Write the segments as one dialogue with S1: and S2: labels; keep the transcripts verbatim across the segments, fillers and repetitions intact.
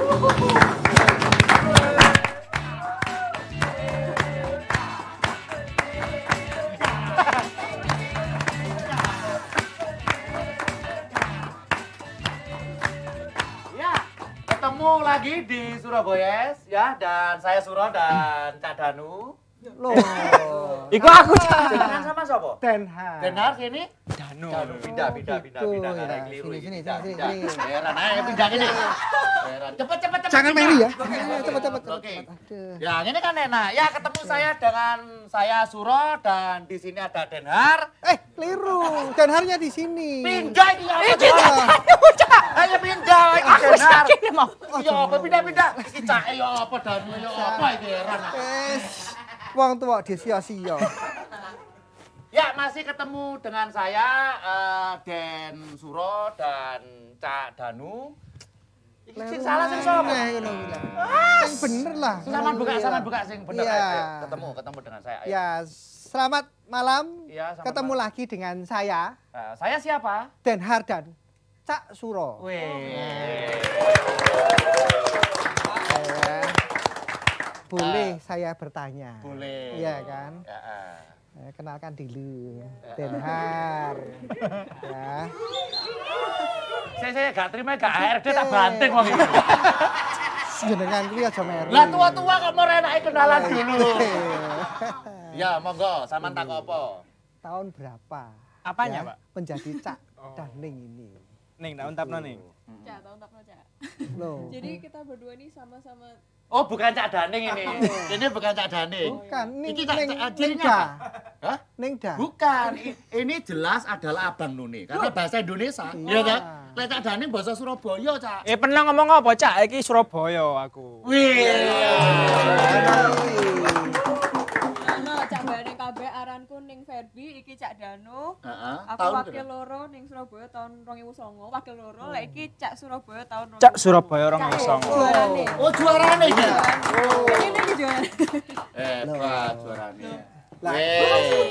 S1: Ketemu lagi di Surabaya ya, dan saya Suro dan Cak Danu.
S2: Loh.
S1: Iku aku Cak. Jenengan sama sapa?
S2: Denhar.
S1: Denhar sini?
S3: Danu.
S1: Danu pindah pindah pindah pindah karena keliru.
S2: Sini sini
S1: Pindah,
S2: sini
S1: pindah.
S2: sini.
S1: Heran ae pindah gini. Heran. Cepet cepet cepet.
S2: Jangan
S1: cepet.
S2: meri ya.
S1: Oke,
S2: Cepet cepet.
S1: Oke.
S2: Aduh.
S1: Ya, ini kan enak. Ya, ketemu saya dengan saya Suro dan di sini ada Denhar.
S2: Eh, keliru. Denharnya di sini.
S1: Pindah ini apa?
S2: Eh,
S1: Cak. Ayo pindah iki
S3: Aku
S1: Denhar.
S3: sakit mau.
S1: Ya apa pindah-pindah. Iki Cak ya apa Danu ya apa iki heran.
S2: Wes. Wong tua disia-sia.
S1: Ya, masih ketemu dengan saya uh, Den Suro dan Cak Danu. Iki sing salah sing sapa?
S2: Nah, ngono kuwi lah. Sing bener lah.
S1: Saman buka, saman buka sing bener.
S2: Iya.
S1: Ayo, ketemu, ketemu dengan saya. Ayo.
S2: Ya, selamat malam.
S1: Iya, selamat
S2: Ketemu
S1: malam.
S2: lagi dengan saya,
S1: Nah, saya siapa?
S2: Denhar dan Cak Suro.
S1: Wih.
S2: Ya. Boleh saya bertanya?
S1: Boleh.
S2: Iya kan?
S1: Ya, ah.
S2: Eh, kenalkan dulu, Denhar. Ya.
S1: Saya saya gak terima gak A R D tak banting wong iki.
S2: Jenengan kuwi aja meru.
S1: Lah tua-tua kok mau enake kenalan dulu. Ya, monggo, sampean tak apa?
S2: Tahun berapa?
S3: Apanya,
S2: ya,
S3: Pak?
S2: menjadi Cak Daning ini?
S3: Ning, tahun tapno ning.
S4: Cak, tahun tapno Cak.
S2: Loh.
S4: Jadi kita berdua ini sama-sama.
S1: Oh, bukan Cak Daning ini. Ini bukan Cak Daning.
S2: Bukan, ning
S1: Iki Cak
S2: ning
S1: Cak-
S2: ning
S1: cirinya
S2: da.
S1: apa? Hah?
S2: Ning da.
S1: Bukan, I- ini jelas adalah Abang Nuni. Karena bahasa Indonesia,
S2: Iya.
S1: ya kan? Lek Cak Daning bahasa Surabaya, Cak.
S3: Eh pernah ngomong apa, Cak? Iki Surabaya aku.
S1: Wih.
S4: Ano Cak Bareng kabeh aranku ning Verbi, iki Cak Danu.
S1: Heeh.
S4: Aku
S1: Tahun
S4: wakil
S1: berapa?
S4: loro ning Surabaya tahun dua ribu sembilan, wakil loro. Lah iki Cak Surabaya tahun dua ribu
S3: Cak Surabaya orang kosong.
S4: Juarane.
S1: Oh, juarane iki.
S4: Oh. Ini iki juarane.
S1: Hebat juarane.
S2: Lah.
S1: Wih.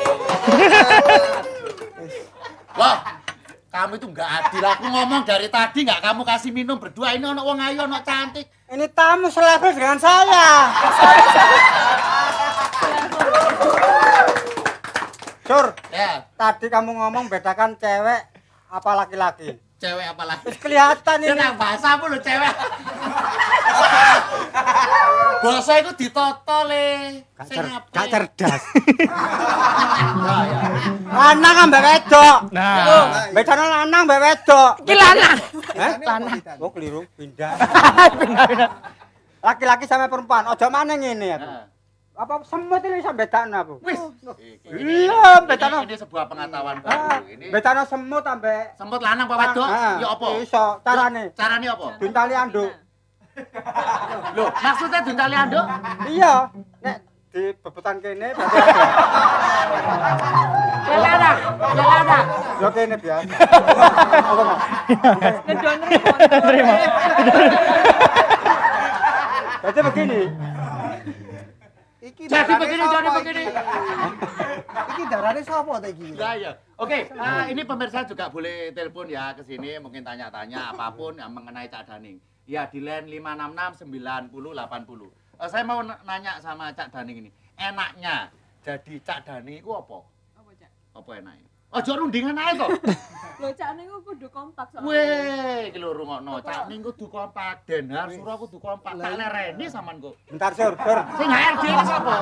S1: Wah, kamu itu nggak adil. Aku ngomong dari tadi nggak kamu kasih minum berdua. Ini ono wong ayu, ono cantik.
S2: Ini tamu selevel dengan saya.
S5: Sur,
S1: Ya,
S5: tadi kamu ngomong bedakan cewek apa laki-laki.
S1: cewek apa lagi?
S5: Terus kelihatan
S1: Ini
S5: ini.
S1: nang bahasa apa lho cewek? Bahasa itu ditoto le.
S5: Gak,
S1: Sing
S5: cer-
S1: apik.
S5: gak cerdas.
S1: Ya, ya.
S5: Lanang ambek wedok.
S3: Nah,
S5: Bedanya lanang ambek wedok.
S3: iki lanang.
S5: Hah?
S2: Lanang.
S5: Oh, keliru, pindah. Laki-laki sama perempuan. Ojo mana ngene aku.
S1: Nah.
S5: Apa semut ini sampe bedakno aku.
S1: Wis.
S5: Iya,
S1: Ini,
S5: bedakno.
S1: ini sebuah pengetahuan
S5: Ah,
S1: baru. Ini
S5: bedakno semut ambek
S1: semut lanang apa wedok?
S5: Ah,
S1: Ya apa?
S5: Iso, carane.
S1: Carane apa?
S5: Duntali anduk.
S1: Loh, maksudnya duntali anduk?
S5: Iya, nek di bebetan kene berarti ada.
S1: Ya ada. Ya ada.
S5: Yo kene biasa. Apa Mas?
S4: Ngedon
S3: Terima.
S5: Jadi begini.
S2: Iki
S1: Jadi
S2: darane
S1: begini,
S2: sapa
S1: jadi
S2: iki?
S1: begini.
S2: Iki darane sapa ta iki?
S1: Ya, ya. Oke, nah, ini pemirsa juga boleh telepon ya ke sini, mungkin tanya-tanya apapun yang mengenai Cak Daning. Ya, di line lima enam enam sembilan nol delapan nol. Eh, saya mau n- nanya sama Cak Daning ini. Enaknya jadi Cak Daning itu apa?
S4: Apa Cak?
S1: Apa enaknya? Ojo rundingan ae kok.
S4: Lho Cak niku kudu kompak soalnya.
S1: Weh, iki lho rungokno. Cak Ning kudu kompak, Denhar Suro kudu kompak. Tak lereni sampean kok.
S5: Bentar, Sur, Sur.
S1: Sing H R D ini sapa?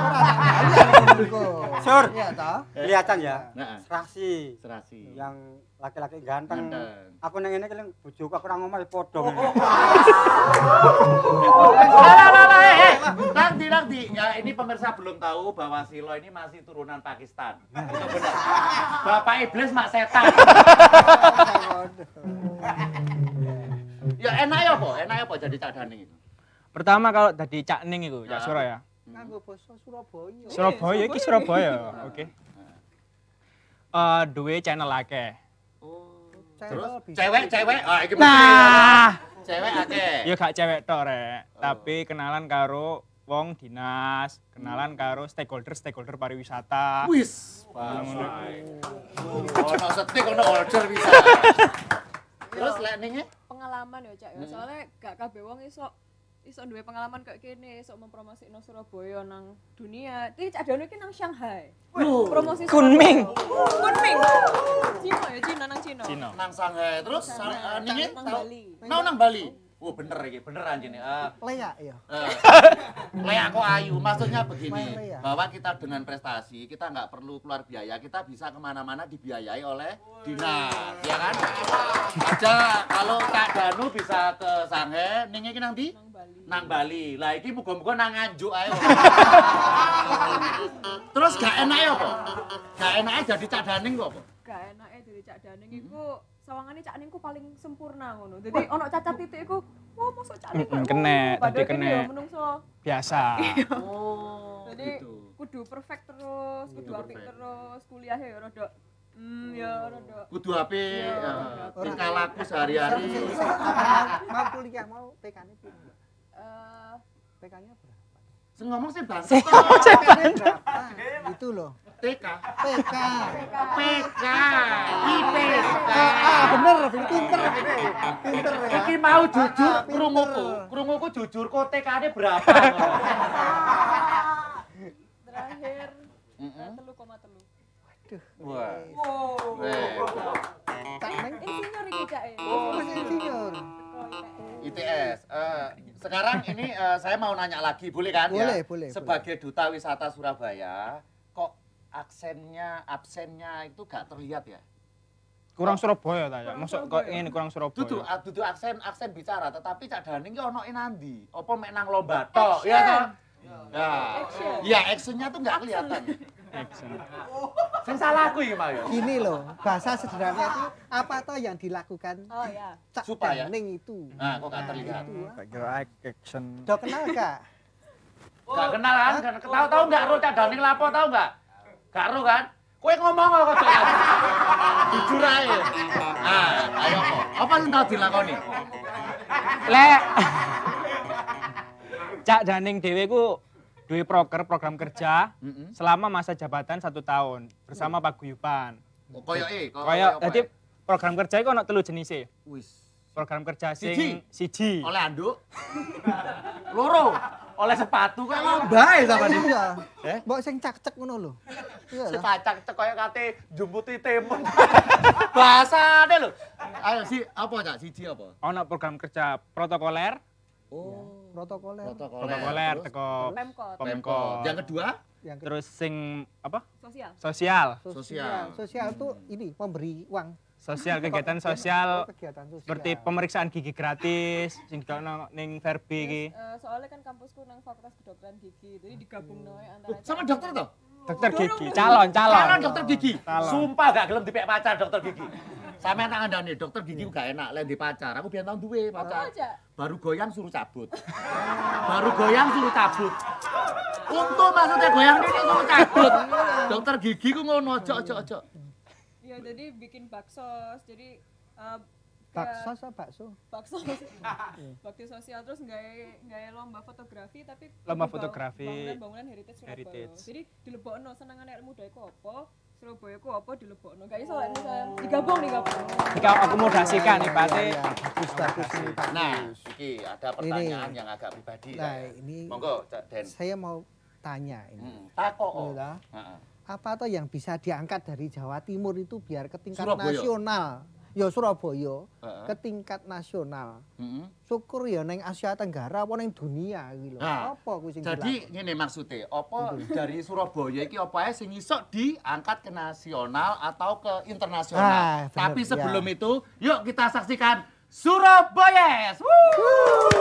S5: Sur.
S2: Iya ta?
S5: Kelihatan ya.
S1: Heeh.
S5: Serasi.
S1: Serasi.
S5: Yang laki-laki ganteng.
S1: Ganteng.
S5: Aku neng ini kan bojoku aku ora ngomong padha.
S1: Lah lah lah eh eh. Nanti nanti ya ini pemirsa belum tahu bahwa Silo ini masih turunan Pakistan. Itu benar. Bapak iblis mak setan. Ya enak ya apa? Enak ya apa jadi Cak Daning itu?
S3: Pertama kalau tadi Cak Ning itu, Cak Suro ya.
S2: Nganggo basa Surabaya.
S3: Surabaya iki Surabaya. Oke. Eh duwe channel akeh.
S1: Terus
S2: Channel bisa.
S1: cewek-cewek ah iki mesti
S3: Nah,
S1: cewek akeh.
S3: ya gak cewek tok rek, tapi kenalan karo wong dinas, kenalan karo stakeholder-stakeholder pariwisata.
S1: Wis. Ono setik ono order bisa. Terus lek ning
S4: Pengalaman ya Cak ya. Soalnya gak kabeh wong iso iso duwe pengalaman kayak gini, iso mempromosikno Surabaya nang dunia. Iki Cak Dano iki nang Shanghai. Promosi
S3: Kunming.
S4: Kunming. Cina ya, Cina nang Cina.
S3: Cina.
S1: Nang Shanghai terus
S4: Shanghai.
S1: uh, ningin
S4: Nang Bali.
S1: Mau nang Bali. Oh bener iki, beneran jene. Uh,
S2: Leyak ya.
S1: Lea kok ayu, maksudnya begini,
S2: Main Lea.
S1: bahwa kita dengan prestasi, kita nggak perlu keluar biaya, kita bisa kemana-mana dibiayai oleh dinas, ya kan? Aja kalau Cak Danu bisa ke Shanghai, ning iki nang ndi?
S4: Nang Bali.
S1: Nang Bali. Lah iki muga-muga nang Nganjuk ae. Terus gak enake apa? Gak enake jadi Cak Daning kok apa?
S4: Gak enake dari Cak Daning iku sawangane Cak Ningku paling sempurna ngono. Dadi ono cacat titik iku, wah mosok Cak Ning.
S3: Mm-mm, kene, dadi kene.
S4: ya menungso.
S3: Biasa.
S1: Oh,
S4: Jadi
S1: gitu.
S4: kudu perfect terus, kudu
S1: Kudu
S4: apik
S1: perfect.
S4: terus, kuliahnya ya rada hmm ya rada.
S1: Kudu H P,
S4: Iya.
S1: uh, tingkah laku sehari-hari.
S2: Mau kuliah, mau T K-nya piro?
S4: Eh,
S2: T K-nya berapa?
S1: Sing ngomong sih Bang.
S2: T K-nya berapa? Itu loh.
S1: T K.
S2: T K.
S1: P K. I P K.
S2: Ah, bener, pinter ini. Pinter ya.
S1: Iki mau jujur
S2: Ah, pinter.
S1: krunguku. Krunguku jujur kok T K-ne berapa?
S4: terakhir
S1: Mm-mm.
S4: telu koma telu.
S2: Aduh.
S1: Wah.
S4: Wow.
S1: Eh,
S2: Cak Neng
S4: Insinyur iki Cak. e.
S2: oh, masih insinyur.
S1: I T S. Eh, sekarang ini eh, saya mau nanya lagi, boleh kan
S2: Boleh,
S1: ya?
S2: boleh,
S1: Sebagai duta wisata Surabaya, kok aksennya, absennya itu gak terlihat ya?
S3: Kurang Surabaya ta ya.
S4: Kurang
S3: Masuk kok
S4: Surabaya.
S3: ini kurang Surabaya.
S1: Dudu, ah, dudu aksen aksen bicara, tetapi Cak Daning ki ono nandi. Apa mek nang lomba tok, ya toh? Ya.
S4: Action.
S1: Ya, actionnya tuh nggak kelihatan.
S3: Action.
S1: Sing salah aku iki, Mas. ya?
S2: Gini loh, bahasa sederhana itu apa toh yang dilakukan
S4: Oh ya.
S2: Cak
S1: Supaya.
S2: Daning itu.
S1: Nah, kok nggak terlihat?
S2: itu, ah.
S3: Tak kira action.
S2: Udah kenal gak?
S1: Gak kenal kan? Gak tahu tahu nggak ro Cak Daning lapo tahu nggak? Gak ro kan? Kowe ngomong kok kok. Jujur ae. Ah, ayo kok. Apa sing tau dilakoni?
S3: Lek. Cak Daning dhewe ku duwe proker program kerja
S1: Heeh.
S3: selama masa jabatan satu tahun bersama Paguyuban.
S1: Koyoke, kok
S3: Kaya dadi program kerja iku ono telu jenise.
S1: wis
S3: Program kerja
S1: Siji.
S3: sing siji.
S1: oleh anduk. Loro, oleh sepatu kok bae sama dia.
S2: Iya.
S1: Eh?
S2: Mbok sing cak-cek ngono lho. Iya lah.
S1: Sepacak cek koyo kate jumputi timun. Bahasane lho. Ayo si apa Cak? Siji apa?
S3: Ono program kerja protokoler,
S1: Oh,
S2: Protokoler.
S3: protokoler
S1: Terus?
S3: teko
S4: Pemkot.
S1: Pemkot.
S3: Pemkot.
S1: Yang kedua?
S2: Yang ke-
S3: terus sing apa?
S4: Sosial.
S3: Sosial.
S2: sosial. Sosial tuh ini memberi uang.
S3: Sosial kegiatan sosial
S2: Kegiatan sosial.
S3: seperti pemeriksaan gigi gratis sing dikono ning Verbi iki.
S4: Eh, soalnya kan kampusku nang Fakultas Kedokteran Gigi, jadi digabung noe antara
S1: Sama dokter toh?
S3: Dokter gigi, calon, calon.
S1: Calon dokter gigi.
S3: Calon.
S1: Sumpah gak gelem dipek pacar dokter gigi. Sampeyan tak kandhani dokter gigi gak enak lek di pacar. Aku biyen tau duwe pacar.
S4: aja.
S1: Baru goyang suruh cabut. Baru goyang suruh cabut. Untung maksudnya goyang ini suruh cabut. Dokter gigi ku ngono, ojo ojo ojo.
S4: Ya jadi bikin bakso, jadi eh,
S2: Bakso
S4: kayak
S2: apa bakso?
S4: bakso bakti sosial terus nggak nggak lomba fotografi tapi
S3: Lomba
S4: bang-
S3: fotografi.
S4: bangunan-bangunan heritage Surabaya.
S3: Heritage.
S4: Jadi dilebokno senengane arek muda iku apa, Surabaya ku apa dilebokno. Gak iso lek misalnya digabung digabung.
S3: Jika akomodasikan ibaratnya
S2: Iya, bagus bagus ini bagus.
S1: Nah, iki ada pertanyaan yang agak pribadi.
S2: Nah,
S1: ya.
S2: ini
S1: Monggo, Cak Den.
S2: saya mau tanya ini.
S1: Hmm, takok kok.
S2: Oh, dah.
S1: Heeh.
S2: Apa toh yang bisa diangkat dari Jawa Timur itu biar ke tingkat
S1: Surabaya.
S2: nasional? Ya Surabaya
S1: Heeh.
S2: ke tingkat nasional.
S1: Heeh.
S2: Syukur ya neng Asia Tenggara apa neng dunia gitu loh.
S1: Nah,
S2: Apa kuwi sing
S1: Jadi
S2: dilakoni?
S1: ngene maksudnya, apa dari Surabaya iki apa ae sing iso diangkat ke nasional atau ke internasional.
S2: Ah, bener,
S1: Tapi sebelum
S2: ya.
S1: itu, yuk kita saksikan Surabaya. Woo!